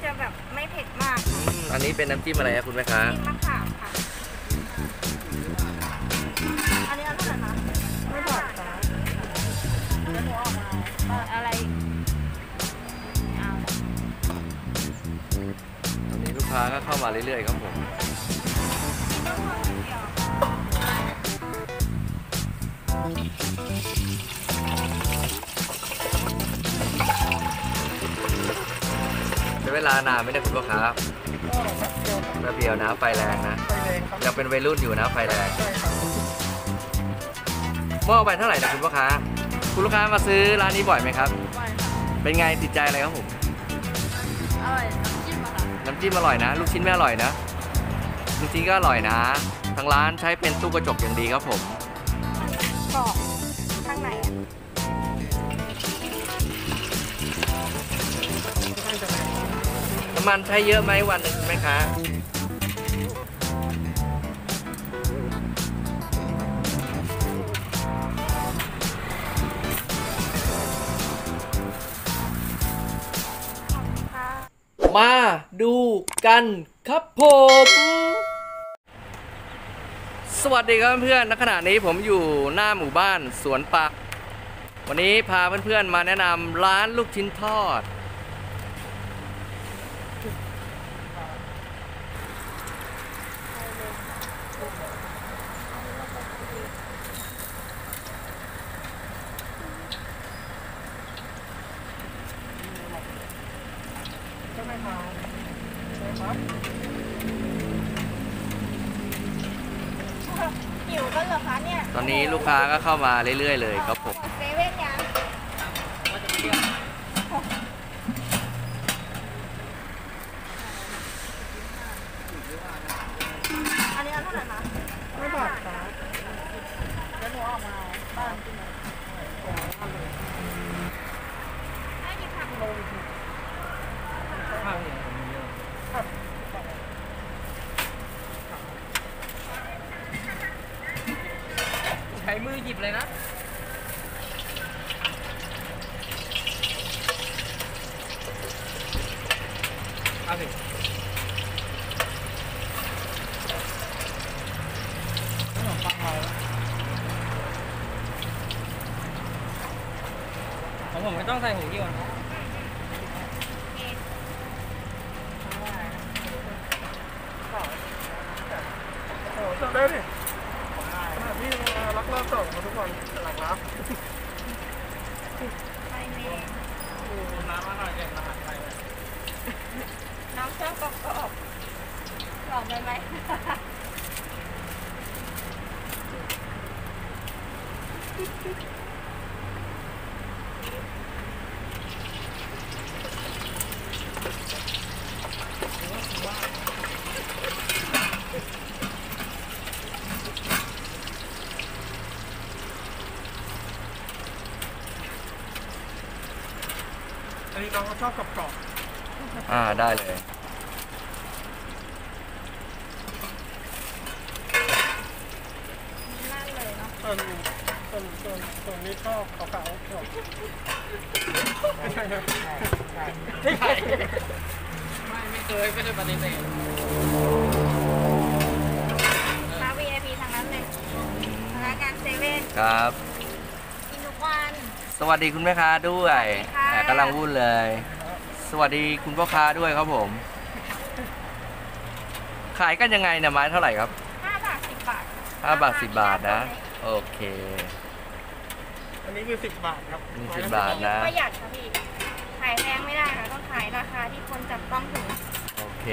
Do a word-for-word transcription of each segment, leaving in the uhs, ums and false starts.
จะแบบไม่เผ็ดมากอันนี้เป็นน้ำจิ้มอะไรครับคุณแม่ค้าน้ำจิ้มมะขามค่ะอันนี้เอาเท่าไหร่นะไม่บอกจ้ะเดี๋ยวหนูออกมาอะไรตอนนี้ลูกค้าก็เข้ามาเรื่อยๆครับผมใช้เวลานานไหมเนี่ยคุณพ่อค้าแป๊บเดียวนะไฟแรงนะยังเป็นวัยรุ่นอยู่นะไฟแรงหม้อไปเท่าไหร่นะคุณพ่อค้าคุณลูกค้ามาซื้อร้านนี้บ่อยไหมครับบ่อยค่ะเป็นไงติดใจอะไรครับผมอร่อยน้ำจิ้มอะค่ะน้ำจิ้มอร่อยนะลูกชิ้นไม่อร่อยนะลูกชิ้นก็อร่อยนะทางร้านใช้เป็นตู้กระจกอย่างดีครับผมกรอบข้างในอ่ะน้ำมันใช้เยอะไหมวันหนึ่งไหมคะมาดูกันครับผมสวัสดีครับเพื่อนณขณะนี้ผมอยู่หน้าหมู่บ้านสวนปักวันนี้พาเพื่อนๆมาแนะนำร้านลูกชิ้นทอดหิวกันเหรอคะเนี่ยตอนนี้ลูกค้าก็เข้ามาเรื่อยๆเลยครับผมเซเว่นยังอันนี้เอาเท่าไหร่นะไม่บอกจ้ะเดี๋ยวหนูออกมาบ้านที่ไหนให้กี่ผักโลใช้มือหยิบเลยนะเอาสิของผมไม่ต้องใส่หูยี่ห้อโอ้จำได้ดิขนาดที่รักเลิกส่งมาทุกวันหลังรับไปเมย์น้ำอร่อยเก่งอาหารไทยน้ำชอบกรอบกรอบกรอบไหมไหมอันนี้น้องเขาชอบกรอบอ่าได้เลยนั่นเลยเนาะส่วนส่วนส่วนส่วนนี้ชอบขาวๆไม่ใช่ไหมไม่ใช่ไม่ไม่เคยไม่ได้ปฏิเสธมา วี ไอ พี ทางนั้นเลยพนักงานเซเว่นครับกินทุกวันสวัสดีคุณแม่ค้าด้วยกำลังวุ่นเลยสวัสดีคุณพ่อค้าด้วยครับผมขายกันยังไงเนี่ยไม้เท่าไหร่ครับห้าบาทสิบบาทห้าบาทสิบบาทนะโอเคอันนี้คือสิบบาทครับนี่สิบบาทนะประหยัดครับพี่ขายแพงไม่ได้ค่ะต้องขายราคาที่คนจับต้องถึงโอเค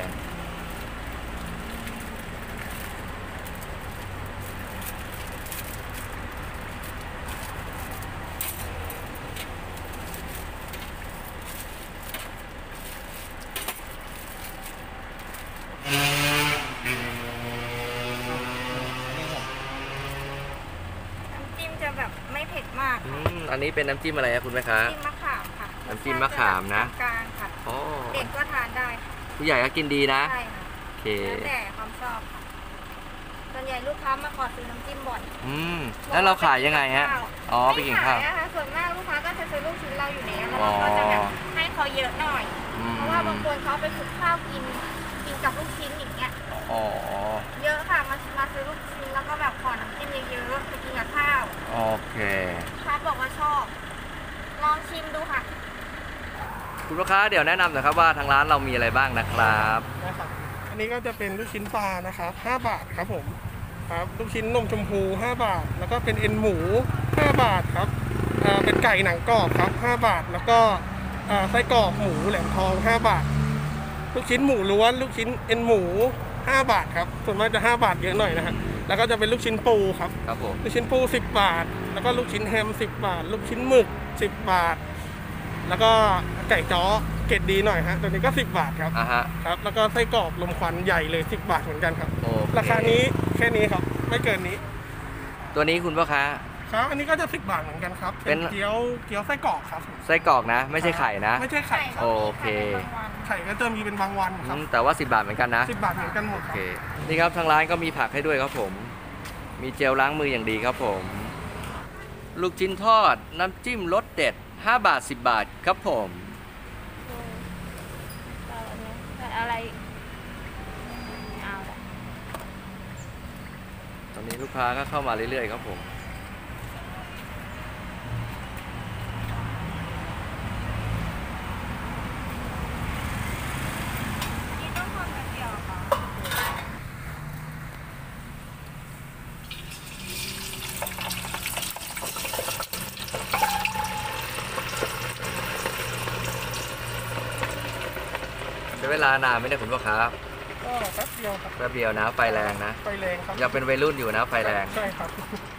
จะแบบไม่เผ็ดมากอันนี้เป็นน้ำจิ้มอะไรครับคุณแม่ค้าน้ำจิ้มมะขามค่ะน้ำจิ้มมะขามนะกลางค่ะเด็กก็ทานได้ค่ะผู้ใหญ่ก็กินดีนะใช่ค่ะโอเคแล้วแต่ความชอบค่ะส่วนใหญ่ลูกค้ามาขอซื้อน้ำจิ้มบ่อยอืมแล้วเราขายยังไงฮะอ๋อไปกินข้าวนะคะส่วนมากลูกค้าก็จะซื้อลูกชิ้นเราอยู่แล้วแล้วเราก็จะแบบให้เขาเยอะหน่อยอเพราะว่าบางคนเขาไปฝึกข้าวกินกินกับลูกชิ้นอย่างเงี้ยอ๋อเยอะค่ะมามาซื้อลูกชิ้นแล้วก็แบบขอน้ำจิ้มเยอะๆไปกินกับข้าวโอเคครับบอกว่าชอบ ลองชิมดูค่ะคุณลูกค้าเดี๋ยวแนะนำหน่อยครับว่าทางร้านเรามีอะไรบ้างนะครับนะครับอันนี้ก็จะเป็นลูกชิ้นปลานะครับห้าบาทครับผมครับลูกชิ้นนมชมพูห้าบาท แล้วก็เป็นเอ็นหมูห้าบาทครับเอ่อเป็นไก่หนังกรอบครับห้าบาท แล้วก็เอ่อไส้กรอกหมูแหลมทองห้าบาท ลูกชิ้นหมูล้วนลูกชิ้นเอ็นหมูห้าบาทครับส่วนมากจะห้าบาทเยอะหน่อยนะฮะแล้วก็จะเป็นลูกชิ้นปูครับครับผมลูกชิ้นปูสิบบาท แล้วก็ลูกชิ้นแฮมสิบบาท ลูกชิ้นหมึกสิบบาท แล้วก็ไก่จ้อเกรดดีหน่อยฮะตัวนี้ก็สิบบาทครับอ่ะฮะครับแล้วก็ไส้กรอกลมควันใหญ่เลยสิบบาทเหมือนกันครับโอเคราคานี้แค่นี้ครับไม่เกินนี้ตัวนี้คุณพ่อค้าครับอันนี้ก็จะสิบบาทเหมือนกันครับเป็เป็น นเกี๊ยวเกี๊ยวไส้กรอกครับไส้กรอกนะ ไม่ใช่ไข่นะไม่ใช่ไข่ครับโอเคไข่ก็จะมีเป็นบางวันคอืรับมแต่ว่าสิบบาทเหมือนกันนะสิบบาทเหมือนกันหมดโอครัเคบนี่ครับทางร้านก็มีผักให้ด้วยครับผม มีเจลล้างมืออย่างดีครับผม ลูกชิ้นทอดน้ำจิ้มรสเด็ดห้าบาทสิบบาทครับผมแต่อะไรเอาละตอนนี้ลูกค้าก็เข้ามาเรื่อยๆครับผมนี่ต้องทำกระเทียมค่ะใช้เวลานานไหมเนี่ยคุณพ่อค้าก็แป๊บเดียวครับแป๊บเดียวนะ ไฟแรงนะไฟแรงครับยังเป็นวัยรุ่นอยู่นะไฟแรงใช่ครับ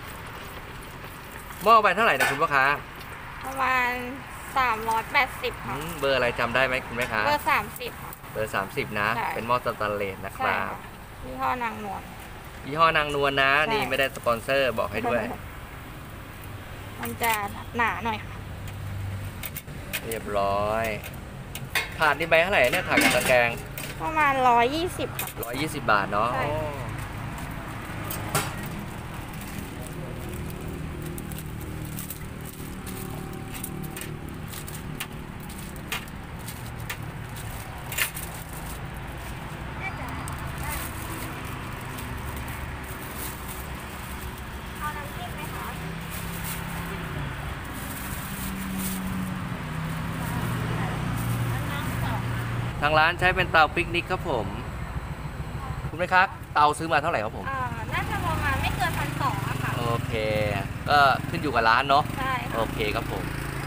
หม้อไปเท่าไหร่นะคุณพ่อค้าประมาณสามร้อยแปดสิบอืค่ะมเบอร์อะไรจำได้ไหมคุณแม่ค้าเบอร์สามสิบเบอร์สามสิบนะใช่เป็นหม้อสแตนเลสนะคใช่รับค่ะยี่ห้อนางนวลยี่ห้อนางนวลนะใช่นี่ไม่ได้สปอนเซอร์บอกให้ด้วยมันจะหนาหน่อยค่ะเรียบร้อยถาดนี่ใบเท่าไหร่เนี่ยถาดกับตะแกรงประมาณร้อยยี่สิบค่ะร้อยยี่สิบบาทเนาะใช่อ๋อเอาน้ำจิ้มไหมคะทางร้านใช้เป็นเตาปิกนิกครับผม คุณแม่ค้าเตาซื้อมาเท่าไหร่ครับผมอ่าน่าจะประมาณไม่เกินพันสองอะค่ะโอเค ก็ขึ้นอยู่กับร้านเนาะใช่โอค่ะเคครับผม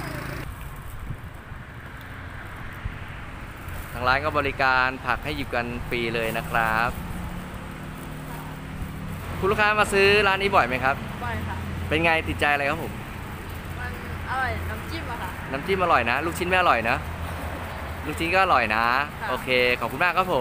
ทางร้านก็บริการผักให้หยิบกันฟรีเลยนะครับ คุณลูกค้ามาซื้อร้านนี้บ่อยไหมครับบ่อยค่ะเป็นไงติดใจอะไรครับผมมันอร่อยน้ำจิ้มอะค่ะน้ำจิ้มอร่อยนะ ลูกชิ้นไม่อร่อยนะ ลูกชิ้นก็อร่อยนะค่ะโอเค ขอบคุณมากครับผม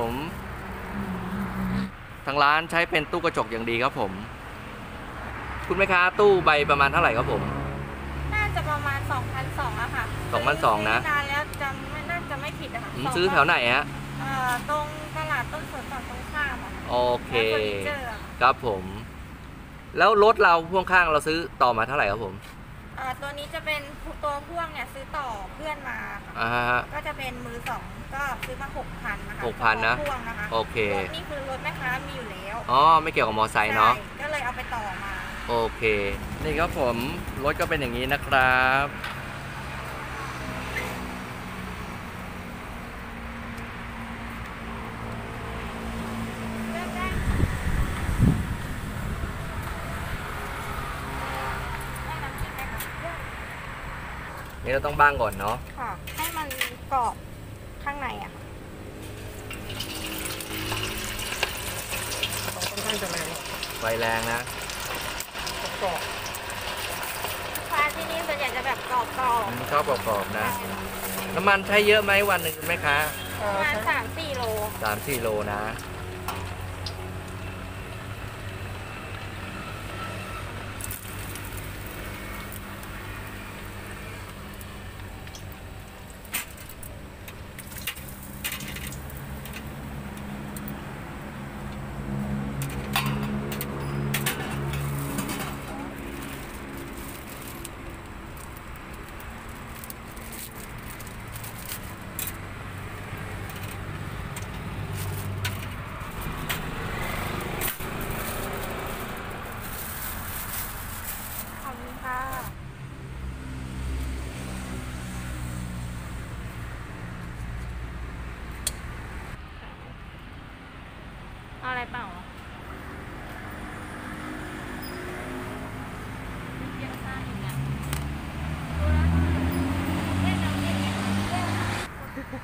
ทางร้านใช้เป็นตู้กระจกอย่างดีครับผม คุณแม่ค้าตู้ใบประมาณเท่าไหร่ครับผมน่าจะประมาณสองพันสองอะค่ะสองพันสองนะนานแล้วจำไม่น่าจะไม่ผิดอะค่ะอืมซื้อแถวไหนฮะเอ่อตรงตลาดต้นสนฝั่งตรงข้ามอะโอเคร้านเฟอร์นิเจอร์อะครับผม แล้วรถเราพ่วงข้างเราซื้อต่อมาเท่าไหร่ครับผมเอ่อตัวนี้จะเป็นตัวพ่วงเนี่ยซื้อต่อเพื่อนมาค่ะอ่าฮะก็จะเป็นมือสองก็ซื้อมาหกพันนะคะหกพันนะตัวพ่วงนะคะโอเครถนี่คือรถแม่ค้ามีอยู่แล้วอ๋อ ไม่เกี่ยวกับมอไซค์เนาะใช่ก็เลยเอาไปต่อมาโอเค นี่ครับผม รถก็เป็นอย่างนี้นะครับเลือกได้ได้น้ำจิ้มไหมคะนี่เราต้องบ้างก่อนเนาะค่ะ ให้มันกรอบข้างในอะค่ะค่อนข้างจะแรงไฟแรงนะกรอบฟ้าที่นี่ส่วนใหญ่จะแบบกรอบอืมชอบกรอบๆๆนะ น้ำมันใช้เยอะไหมวันหนึ่งไหมคะเอ่ประอมาณใช้สามสี่โลสามสี่โลนะเปล่าเยอะมากอีกนะเล่นน้ำเล่นเนี่ย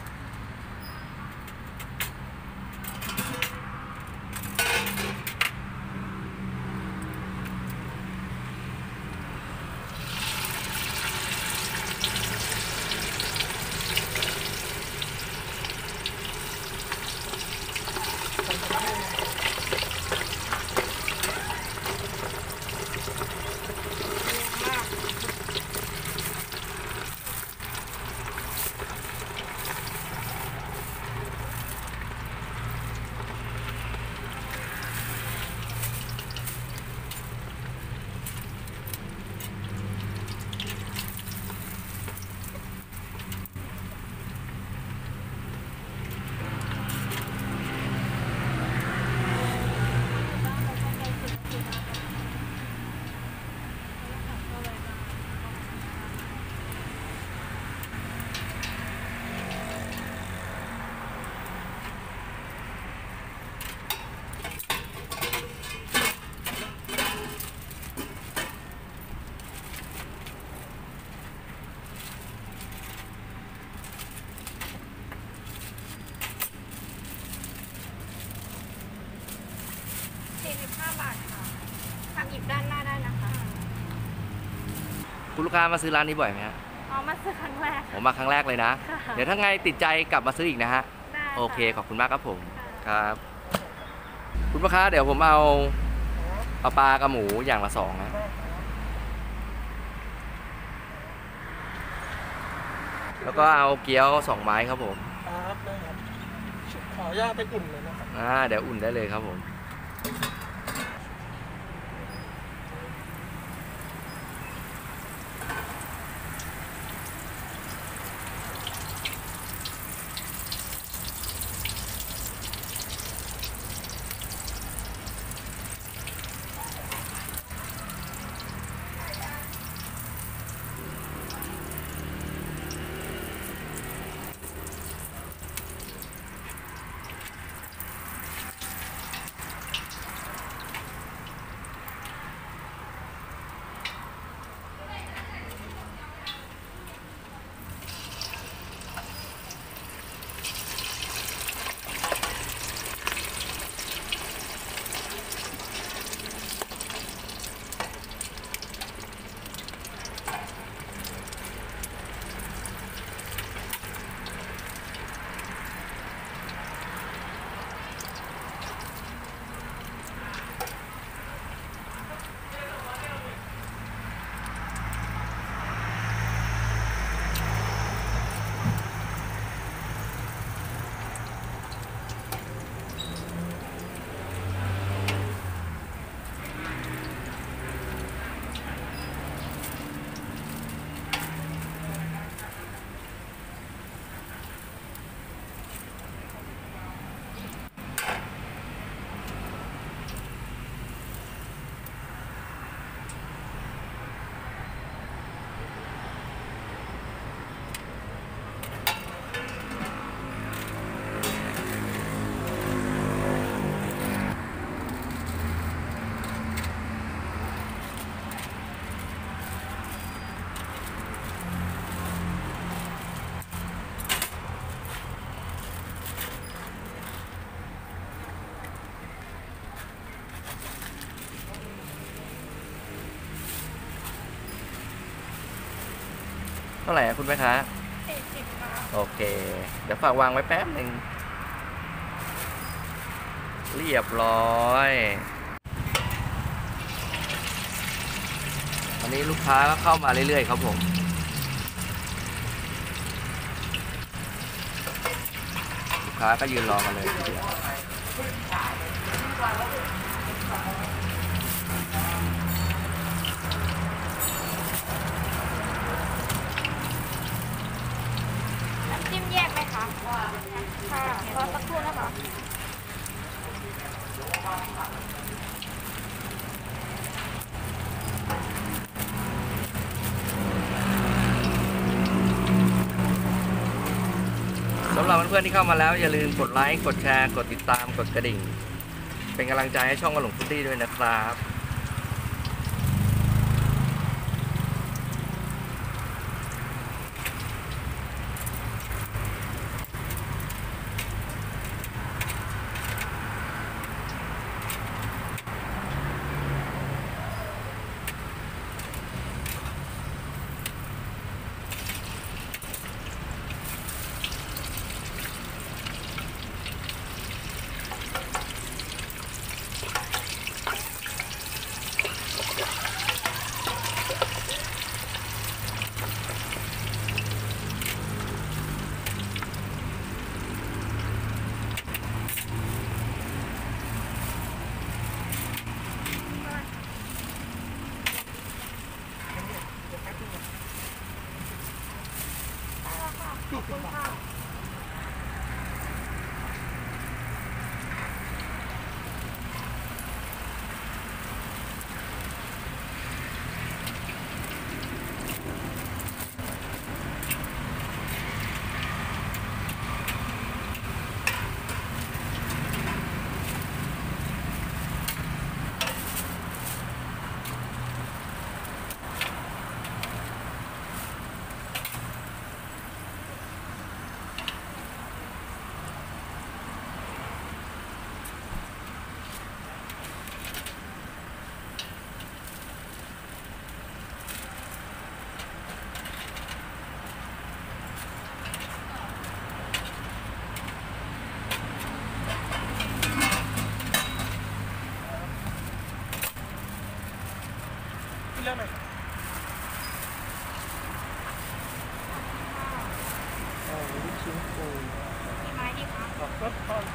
สี่สิบห้าบาทค่ะทำหยิบด้านหน้าได้นะคะคุณลูกค้ามาซื้อร้านนี้บ่อยไหมฮะเอามาซื้อครั้งแรกผมมาครั้งแรกเลยนะค่ะเดี๋ยวถ้าไงติดใจกลับมาซื้ออีกนะฮะได้ะโอเคขอบคุณมากครับผมค่ะครับ คุณลูกค้าเดี๋ยวผมเอาเอาปลากับหมูอย่างละสองนะแล้วก็เอาเกี๊ยวสองไม้ครับผมครับได้ครับขออนุญาตไปอุ่นเลยนะครับอ่าเดี๋ยวอุ่นได้เลยครับผม เท่าไหร่อะคุณแม่ค้าสี่สิบค่ะโอเค เดี๋ยวฝากวางไว้แป๊บหนึ่งเรียบร้อยวันนี้ลูกค้าก็เข้ามาเรื่อยๆครับผม ลูกค้าก็ยืนรอกันเลยทีเดียวน้ำจิ้มแยกไหมคะค่ะรอสักครู่นะคะสำหรับเพื่อนๆที่เข้ามาแล้วอย่าลืมกดไลค์ กดแชร์ กดติดตาม กดกระดิ่ง เป็นเป็นกำลังใจให้ช่องกระหลงฟุตตี้ด้วยนะครับเรื่องไหนอ๋อลูกชิ้นปูกี่ไม้ดีคะขอบก็ทอด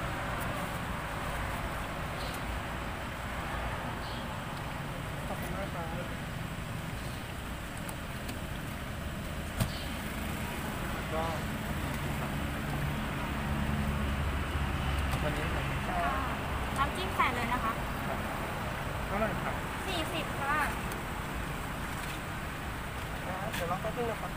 ขอบคุณมากครับก็วันนี้น้ำจิ้มใส่เลยนะคะเท่าไหร่ครับสี่สิบค่ะเดี๋ยวเราก็ต้องนะครับ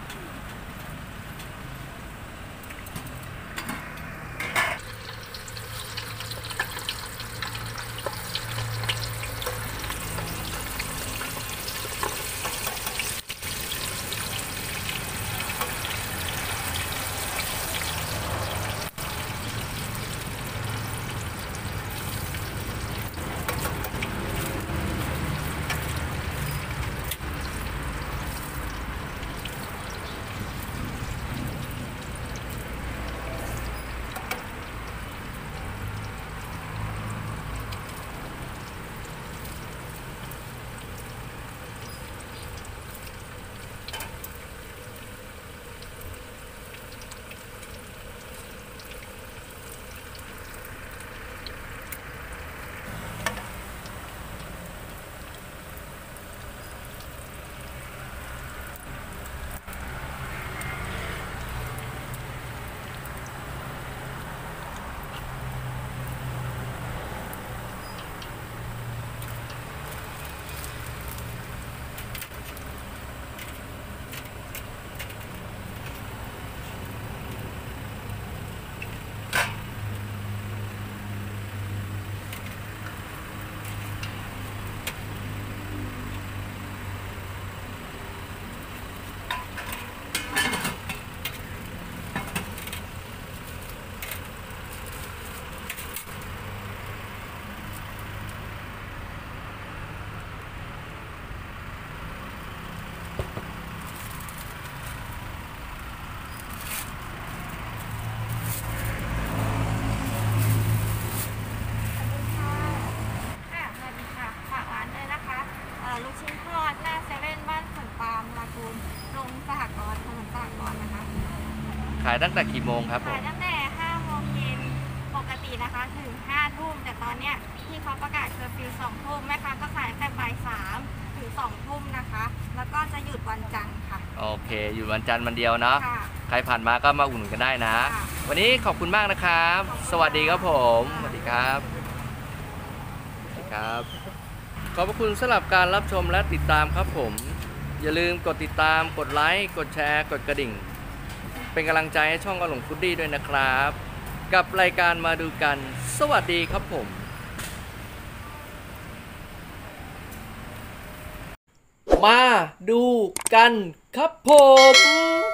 ขายตั้งแต่กี่โมงครับผขายมตั้งแต่ห้าโมงเย็นปกตินะคะถึงห้าทุ่มแต่ตอนเนี้ยที่เขาประกาศเคอร์ฟิวสองทุ่มแม่ค้าก็ขายตั้งแต่บ่ายสามถึงสองทุ่มนะคะ แล้วก็จะหยุดวันจันทร์ค่ะโอเค อยู่วันจันทร์วันเดียวเนาะค่ะใครผ่านมาก็มาอุ่นนกันได้นะค่ะวันนี้ขอบคุณมากนะครับขอบคุณสวัสดีครับผม สค่ะวัสดีครับสวัสดีครับ ขอบพระคุณสำหรับการรับชมและติดตามครับผม อย่าลืมกดติดตาม กดไลค์ กดแชร์ กดกระดิ่ง เป็นกำลังใจให้ช่องกระหลงฟุตดี้ด้วยนะครับ กับรายการมาดูกัน สวัสดีครับผมมาดูกันครับผม